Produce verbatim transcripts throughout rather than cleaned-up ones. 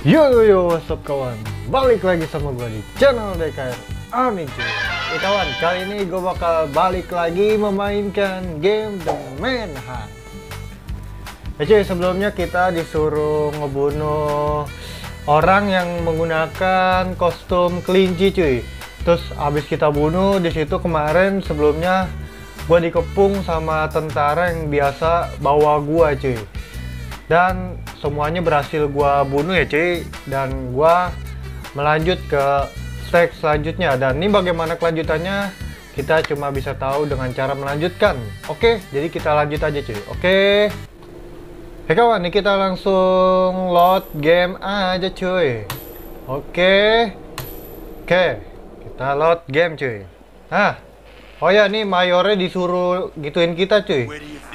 Yo yo yo, what's up kawan? Balik lagi sama gue di channel D K R Amin cuy. Ya kawan, kali ini gue bakal balik lagi memainkan game The Manhunt. Ya cuy, sebelumnya kita disuruh ngebunuh orang yang menggunakan kostum kelinci cuy. Terus abis kita bunuh di situ kemarin sebelumnya gue dikepung sama tentara yang biasa bawa gue cuy. Dan semuanya berhasil gua bunuh ya cuy, dan gua melanjut ke stage selanjutnya. Dan ini bagaimana kelanjutannya kita cuma bisa tahu dengan cara melanjutkan. Oke, jadi kita lanjut aja cuy. Oke. Oke kawan, ini kita langsung load game aja cuy. Oke. Oke, kita load game cuy. Nah, oh ya, nih mayornya disuruh gituin kita cuy.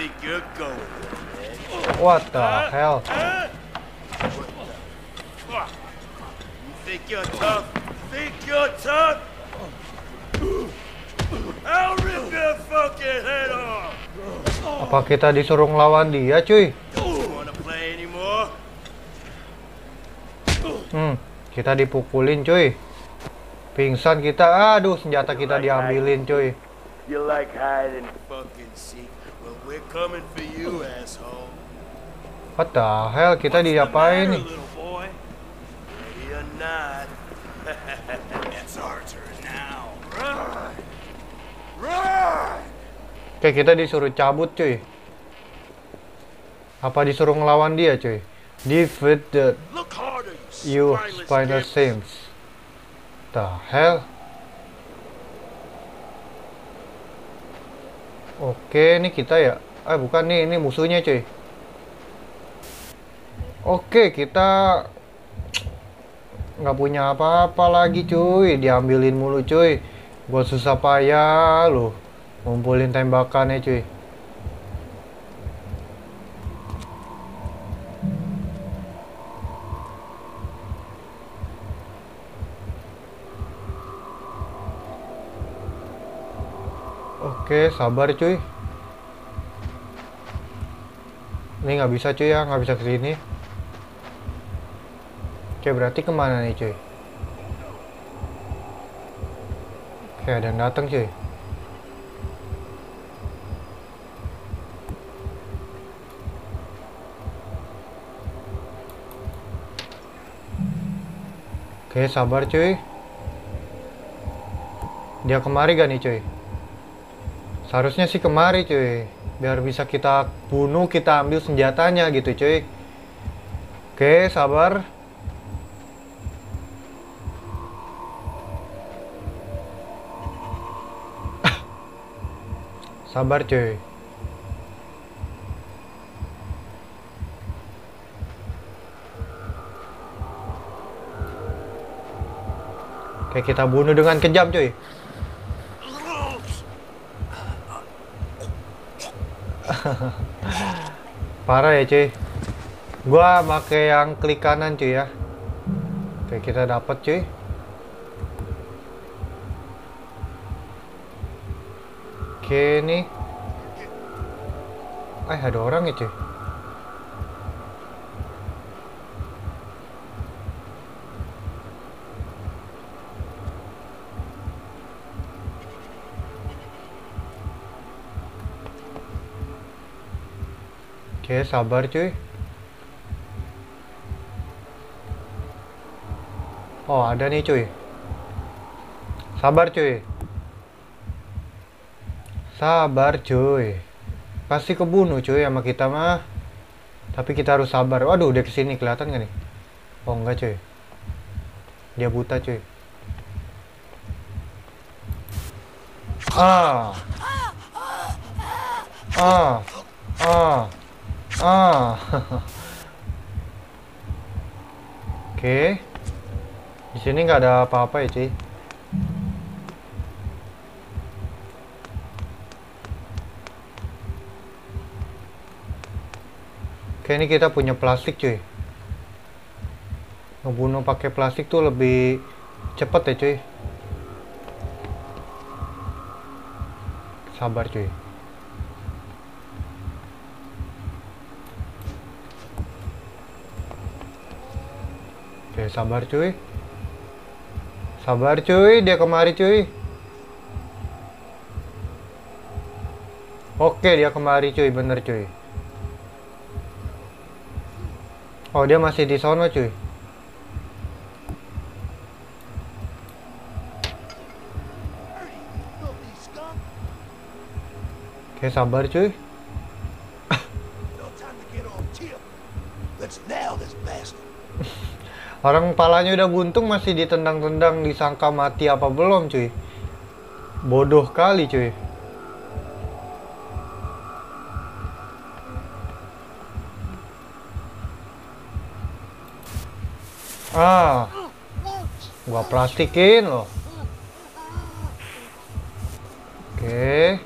What the hell? Think you're tough? Think you're tough? I'll rip your fucking head off. Apa kita disuruh ngelawan dia cuy? Wanna play anymore? Hmm, kita dipukulin cuy. Pingsan kita. Aduh, senjata kita diambilin cuy. You like hide and fucking seek? Well, we're coming for you, asshole. What the hell, kita diapain nih? Little boy? Ready or not? It's our turn now. Run! Run! Oke, kita disuruh cabut cuy. Apa disuruh ngelawan dia cuy? Defeat the Look harder, you spineless spinal dick. sims. The hell? Oke, ini kita ya. Eh, bukan nih, ini musuhnya cuy. Oke, kita nggak punya apa-apa lagi cuy. Diambilin mulu cuy. Gua susah payah loh ngumpulin tembakannya cuy. Oke, sabar cuy. Ini nggak bisa cuy ya, nggak bisa kesini. Oke, berarti kemana nih cuy? Oke, ada yang datang cuy. Oke, sabar cuy. Dia kemari gak nih cuy? Seharusnya sih kemari cuy, biar bisa kita bunuh, kita ambil senjatanya gitu cuy. Oke, sabar. Sabar cuy. Oke, kita bunuh dengan kejam cuy. Parah ya cuy. Gua pakai yang klik kanan cuy ya. Oke, kita dapat cuy. Oke nih. Eh, ada orang ya cuy. Oke, sabar cuy. Oh, ada nih cuy. Sabar cuy. Sabar cuy. Pasti kebunuh cuy sama kita mah. Tapi kita harus sabar. Waduh, dia kesini, kelihatan gak nih? Oh enggak cuy. Dia buta cuy. Ah. Ah. Ah. Ah. Oke. Di sini nggak ada apa-apa ya cuy. Oke, ini kita punya plastik cuy. Ngebunuh pakai plastik tuh lebih cepet ya cuy. Sabar cuy. Oke, sabar cuy. Sabar cuy, dia kemari cuy. Oke, dia kemari cuy, bener cuy. Oh, dia masih di sono cuy. Oke, sabar cuy. Orang palanya udah buntung masih ditendang-tendang, disangka mati apa belum cuy. Bodoh kali cuy. Ah, gua plastikin loh. Oke.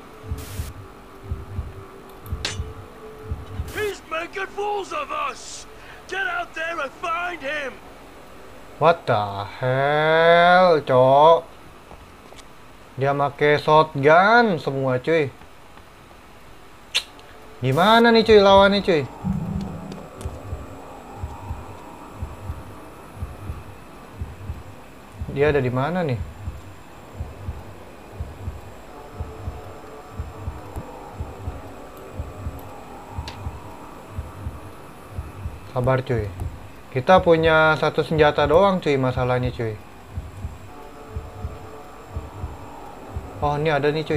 He's making fools of us. Get out there and find him. What the hell, cok? Dia make shotgun semua cuy. Gimana nih cuy lawannya cuy? Dia ada di mana nih? Sabar cuy. Kita punya satu senjata doang cuy masalahnya cuy. Oh, ini ada nih cuy.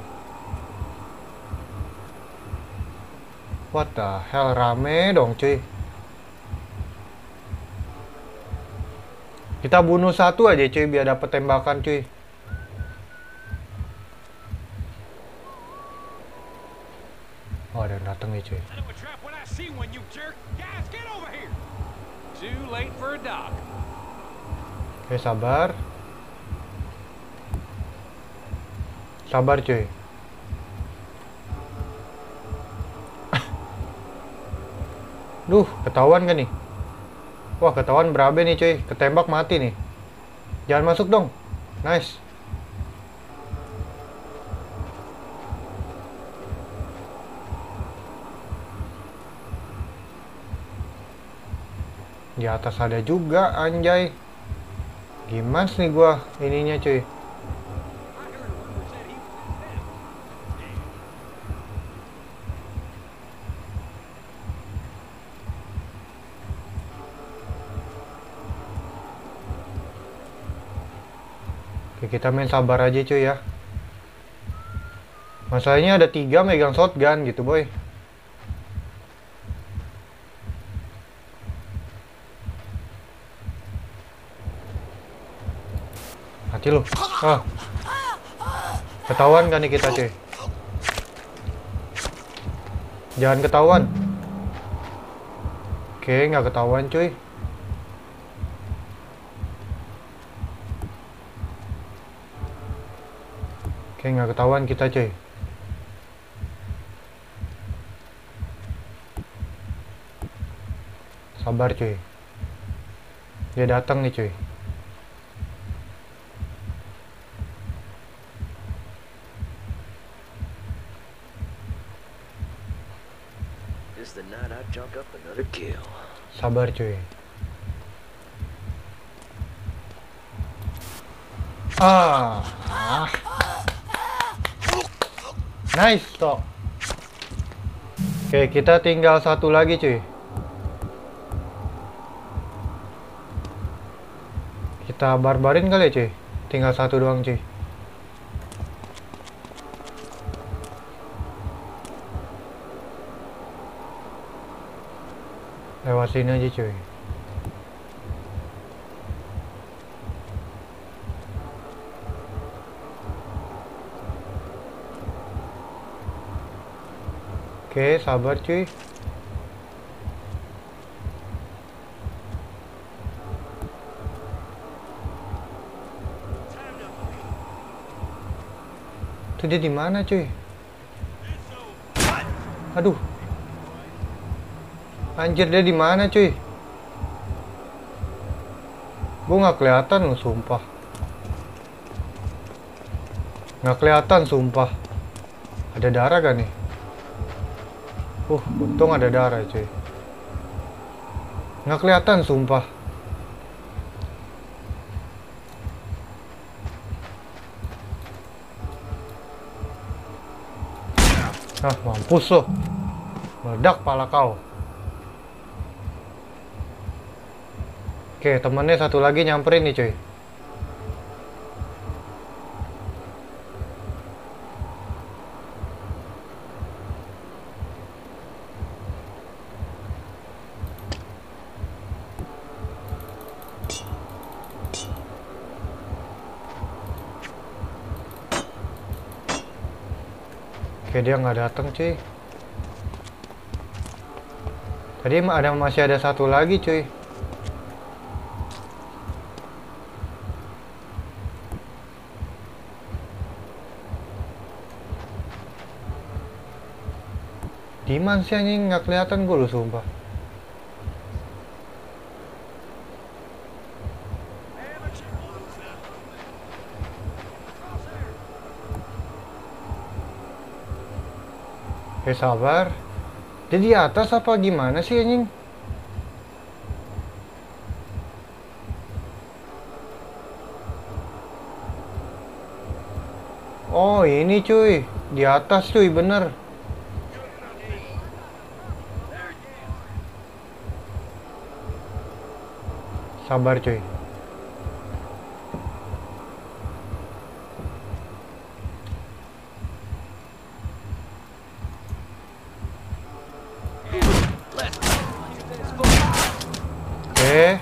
What the hell, rame dong cuy. Kita bunuh satu aja cuy biar dapat tembakan cuy. Oh, ada yang datang nih cuy. Oke, sabar. Sabar cuy. Duh, ketahuan kan nih? Wah, ketahuan berabe nih cuy. Ketembak mati nih. Jangan masuk dong. Nice. Di atas ada juga, anjay. Gimana nih gua ininya cuy. Oke, kita main sabar aja cuy ya. Masalahnya ada tiga megang shotgun gitu boy. Mati lu. Ah. Ketahuan kan nih kita cuy. Jangan ketahuan. Oke, nggak ketahuan cuy. Oke, nggak ketahuan kita cuy. Sabar cuy. Dia datang nih cuy. This the night I chalk up another kill. Sabar cuy. Ah. ah. Nice toh. Oke, kita tinggal satu lagi cuy. Kita barbarin kali ya cuy. Tinggal satu doang cuy. Lewat sini aja cuy. Oke, sabar cuy. Itu dia di mana cuy? Aduh. Anjir, dia di mana cuy? Gue nggak kelihatan loh, sumpah. Nggak kelihatan, sumpah. Ada darah gak nih? Uh, untung ada darah cuy. Nggak kelihatan, sumpah. Ah, mampus lo. Meledak pala kau. Oke, temennya satu lagi nyamperin nih cuy. Oke, dia nggak datang cuy. Tadi ada masih ada satu lagi cuy. Diman sih anjing, nggak kelihatan gue lu sumpah. Oke, sabar. Dia di atas apa gimana sih anjing? Oh ini cuy, di atas cuy, bener. Sabar cuy. Oke.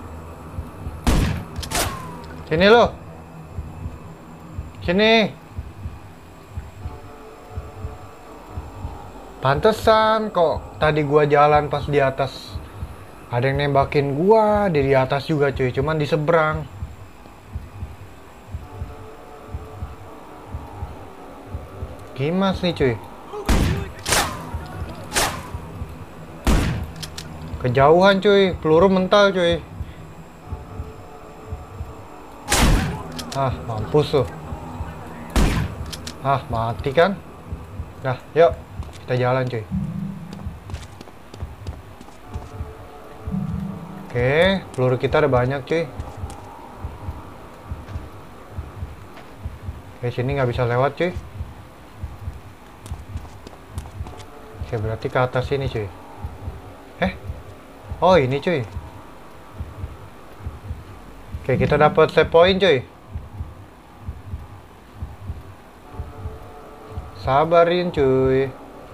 Sini lo. Sini. Pantesan kok tadi gua jalan pas di atas ada yang nembakin gua di atas juga cuy, cuman di seberang. Gimana nih cuy? Kejauhan cuy, peluru mental cuy. Ah, mampus tuh. Ah, mati kan? Nah, yuk kita jalan cuy. Oke, peluru kita ada banyak cuy. Oke, sini nggak bisa lewat cuy. Oke, berarti ke atas sini cuy. Eh, oh ini cuy. Oke, kita dapat save point cuy. Sabarin cuy.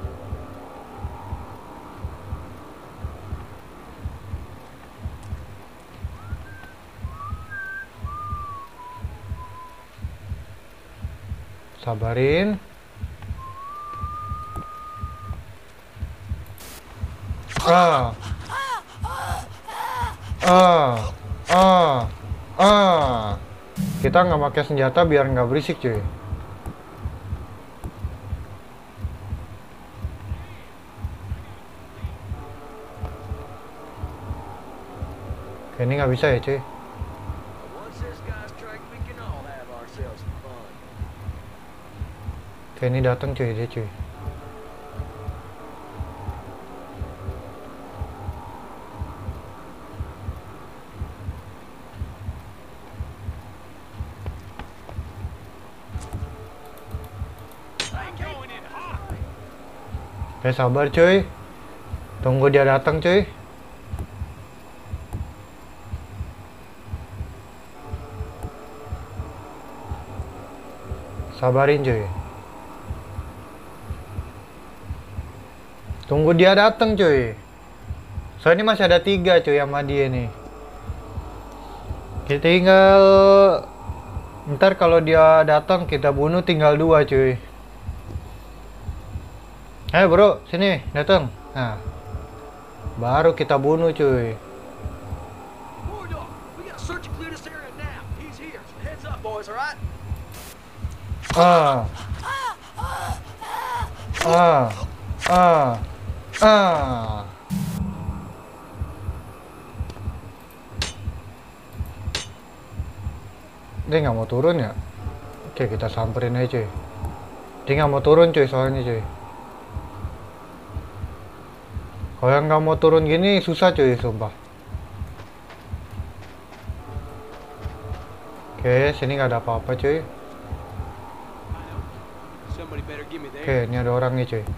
Sabarin. Ah. Ah. Ah. Ah. Kita nggak pakai senjata biar nggak berisik cuy. Oke, ini nggak bisa ya cuy. Oke, ini datang cuy dia cuy. Oke, sabar cuy. Tunggu dia datang cuy. Sabarin cuy. Tunggu dia datang cuy. Soalnya ini masih ada tiga cuy sama dia nih. Kita tinggal ntar kalau dia datang kita bunuh, tinggal dua cuy. Ayo bro, sini datang. Nah, baru kita bunuh cuy. Ah, ah, ah, ah. Dia nggak mau turun ya? Oke, kita samperin aja cuy. Dia nggak mau turun cuy soalnya cuy. Kalau yang nggak mau turun gini susah cuy, sumpah. Oke, sini nggak ada apa-apa cuy. get me there. Oke, ini ada orang nih cuy.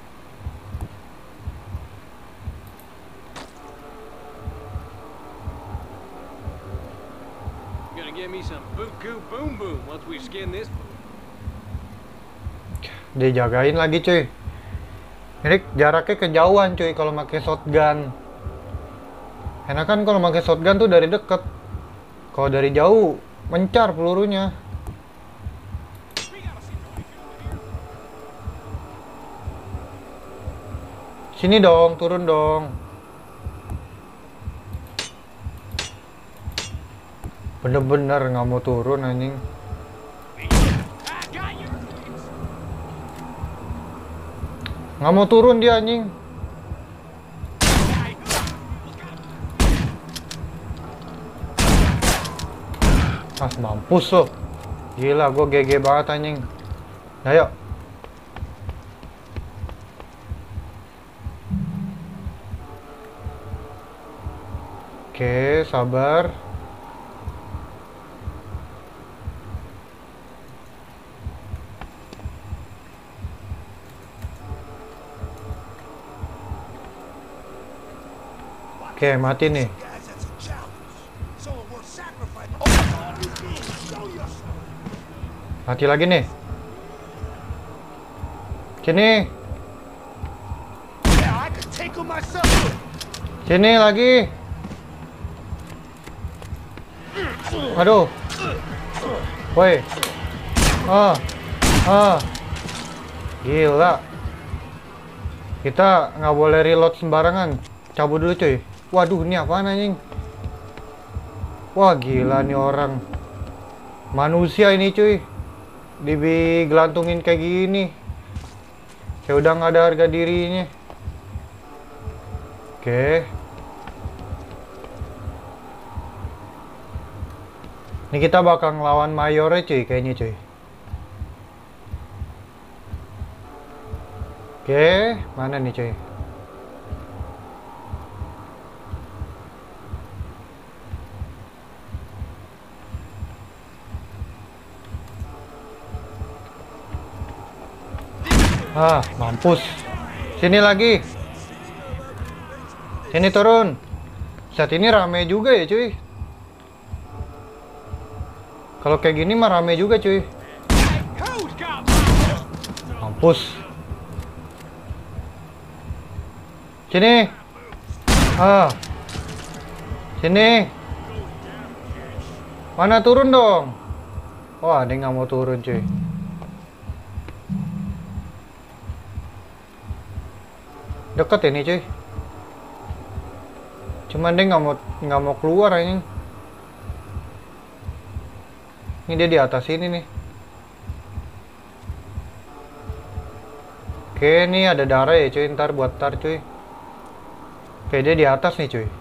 Gonna get me some buku boom boom once we skin this. Dijagain lagi cuy. Ini jaraknya kejauhan cuy kalau pakai shotgun. Enak kan kalau pakai shotgun tuh dari deket. Kalau dari jauh mencar pelurunya. Sini dong, turun dong. Bener-bener nggak mau turun anjing. Nggak mau turun dia anjing. Ah, mampus lo. Gila, gue G G banget anjing. Ayo. Oke, sabar. Oke, mati nih. Mati lagi nih. Sini. Sini lagi. Aduh. Woi. Ah. Ah. Gila. Kita nggak boleh reload sembarangan. Cabut dulu cuy. Waduh, ini apaan anjing? Wah, gila nih orang. Manusia ini cuy. Digelantungin kayak gini. Kayak udah nggak ada harga dirinya. Oke. Ini kita bakal ngelawan mayornya cuy, kayaknya cuy. Oke, mana nih cuy? Ah, mampus. Sini lagi. Sini turun. Saat ini rame juga ya cuy. Kalau kayak gini mah rame juga cuy. Mampus. Sini. Ah. Sini. Mana turun dong? Wah, dia nggak mau turun cuy. Deket ini cuy. Cuman dia nggak mau nggak mau keluar ini. Ini dia di atas ini nih. Oke, ini ada darah ya cuy. Ntar buat tar cuy. Oke, dia di atas nih cuy.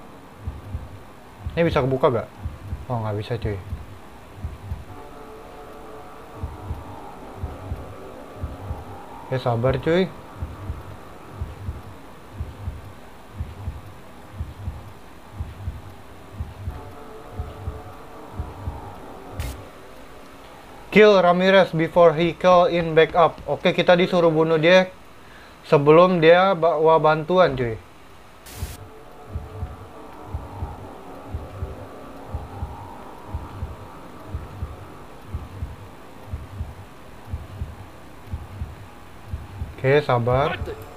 Ini bisa kebuka gak? Oh, nggak bisa cuy. Oke, sabar cuy. Kill Ramirez before he call in backup. Oke, kita disuruh bunuh dia sebelum dia bawa bantuan cuy. Oke, sabar.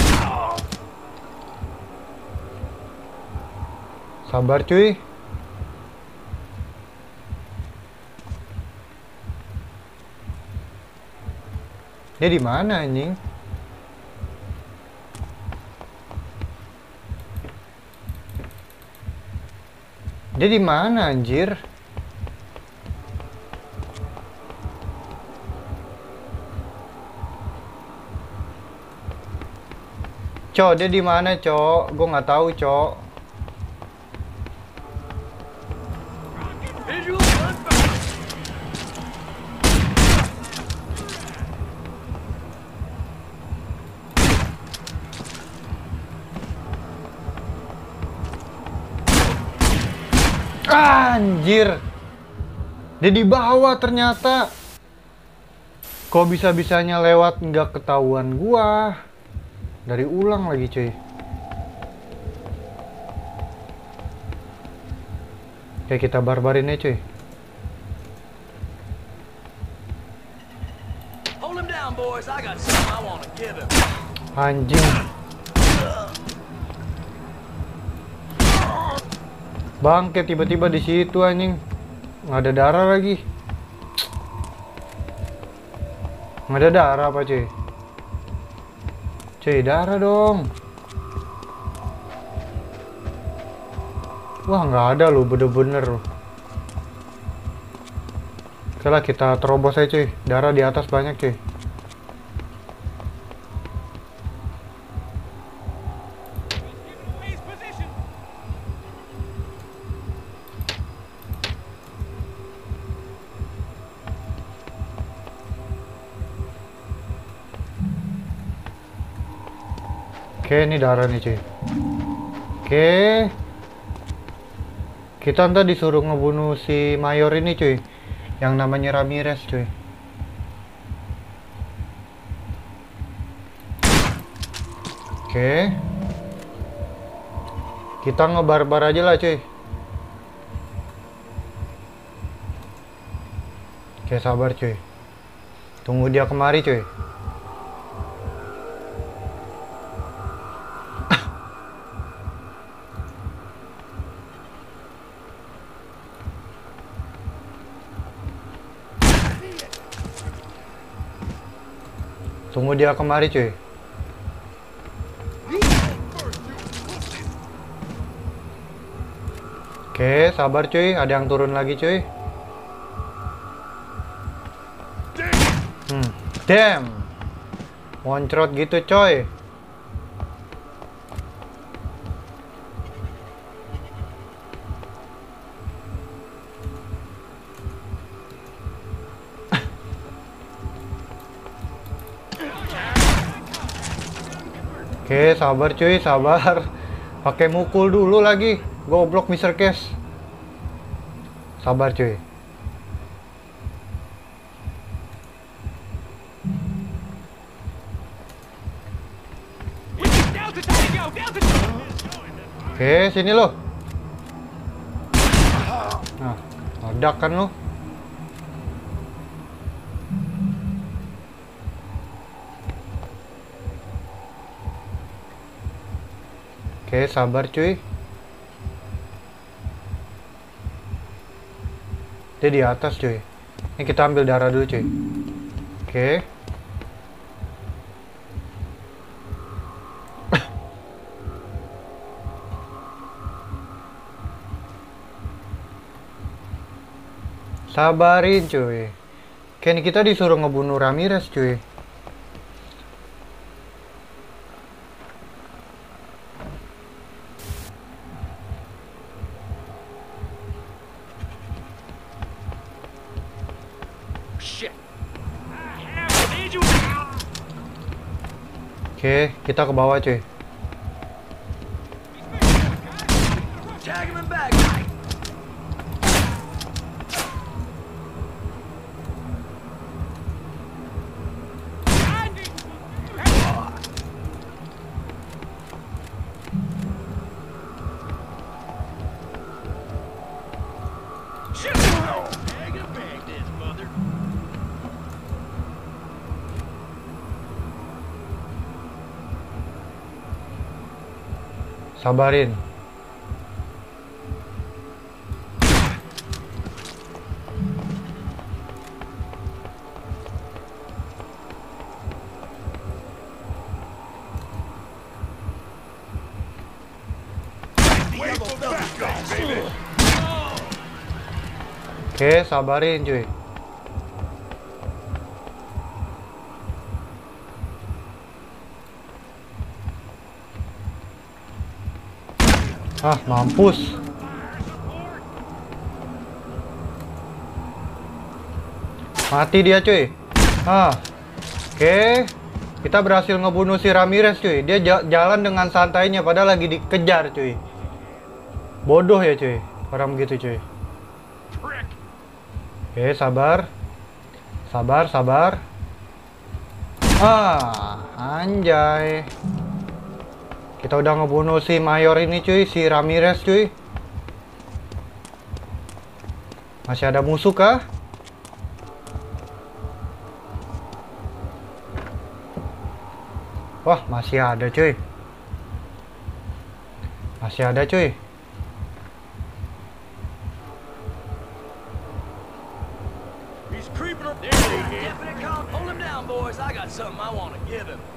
Sabar cuy. Dia di mana anjing? Dia di mana anjir? Cok, dia di mana, Cok? Gue nggak tahu, Cok. Anjir. Dia di bawah ternyata. Kok bisa-bisanya lewat nggak ketahuan gua? Dari ulang lagi cuy. Oke, kita barbarin ya cuy. Hold him down, boys. I got something I want to give him. Anjing. Bangke tiba-tiba di situ anjing. Nggak ada darah lagi. Nggak ada darah apa cuy? Cuy, darah dong. Wah, nggak ada loh, bener-bener. Oke lah, kita terobos aja cuy. Darah di atas banyak cuy. Oke, ini darah nih cuy. Oke, kita ntar disuruh ngebunuh si mayor ini cuy, yang namanya Ramirez cuy. Oke, kita ngebarbar aja lah cuy. Oke, sabar cuy, tunggu dia kemari cuy. Tunggu dia kemari cuy. Oke, sabar cuy, ada yang turun lagi cuy. Hmm, damn. Moncrot gitu coy. Oke, sabar cuy, sabar. Pakai mukul dulu lagi. Goblok mister Cash. Sabar cuy. Oke, sini lo. Nah, ledak kan lo. Oke, sabar cuy. Dia di atas cuy. Ini kita ambil darah dulu cuy. Oke. Sabarin cuy. Oke, ini kita disuruh ngebunuh Ramirez cuy. Oke, kita ke bawah cuy. Sabarin. Oke, sabarin cuy. Ah, mampus. Mati dia cuy. Ah. Oke. Kita berhasil ngebunuh si Ramirez cuy. Dia jalan dengan santainya padahal lagi dikejar cuy. Bodoh ya cuy. Orang begitu cuy. Oke, sabar. Sabar, sabar. Ah, anjay. Kita udah ngebunuh si Mayor ini cuy, si Ramirez cuy. Masih ada musuh kah? Wah, masih ada cuy. Masih ada cuy. He's creeping up. There he is. Hold him down, boys. I got something I want to give him.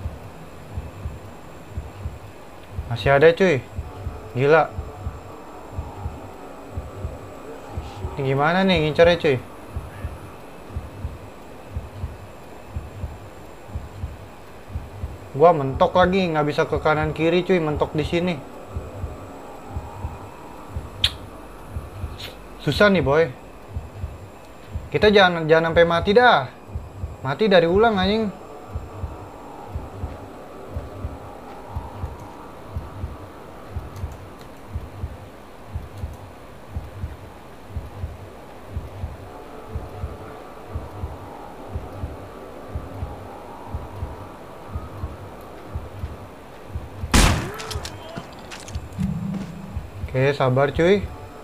Masih ada cuy. Gila. Ini gimana nih ngincarnya cuy? Gua mentok lagi, nggak bisa ke kanan kiri cuy, mentok di sini. Susah nih boy. Kita jangan jangan sampai mati dah. Mati dari ulang anjing. Oke, sabar cuy.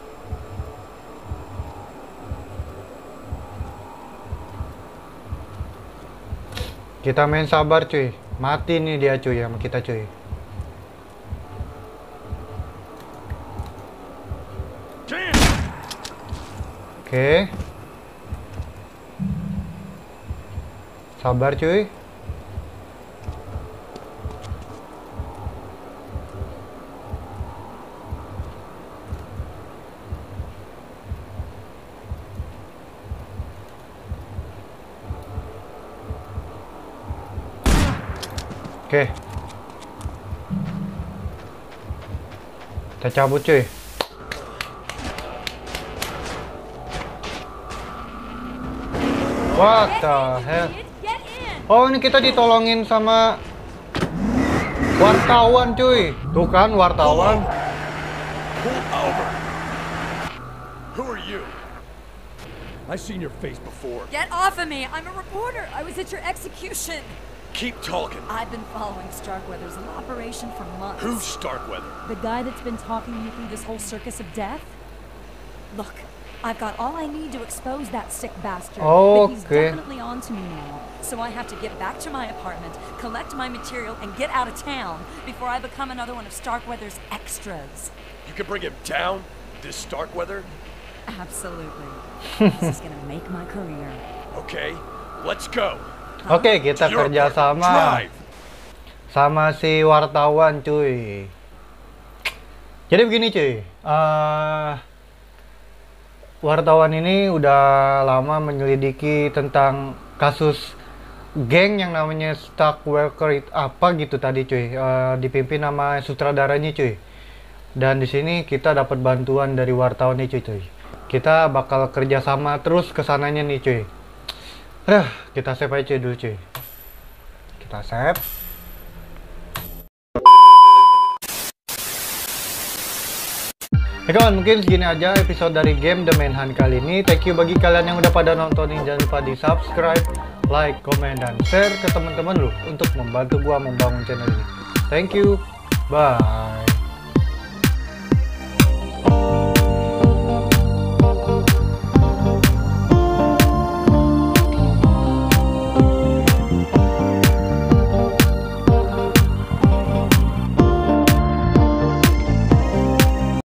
Kita main sabar cuy. Mati nih dia cuy sama kita cuy. Oke. Sabar cuy. Oke. Kita cabut cuy. What the hell? Oh, ini kita ditolongin sama wartawan cuy. Tuh kan wartawan. Pull over. Who are you? I've seen your face before. Get off of me! I'm a reporter! I was at your execution! Keep talking. I've been following Starkweather's operation for months. Who's Starkweather? The guy that's been talking you through this whole circus of death? Look, I've got all I need to expose that sick bastard. Oh, but he's okay. definitely on to me now. So I have to get back to my apartment, collect my material, and get out of town before I become another one of Starkweather's extras. You can bring him down? This Starkweather? Absolutely. This is gonna make my career. Okay, let's go. Oke, kita kerja sama sama si wartawan cuy. Jadi begini cuy, uh, wartawan ini udah lama menyelidiki tentang kasus geng yang namanya Starkweather apa gitu tadi cuy, uh, dipimpin sama sutradaranya cuy. Dan di sini kita dapat bantuan dari wartawan nih cuy cuy. Kita bakal kerja sama terus kesananya nih cuy. Aduh, kita save aja cuy dulu cuy. Kita save. Ya kawan, mungkin segini aja episode dari game The Manhunt kali ini. Thank you bagi kalian yang udah pada nontonin. Jangan lupa di subscribe, like, komen, dan share ke teman-teman lu untuk membantu gua membangun channel ini. Thank you, bye.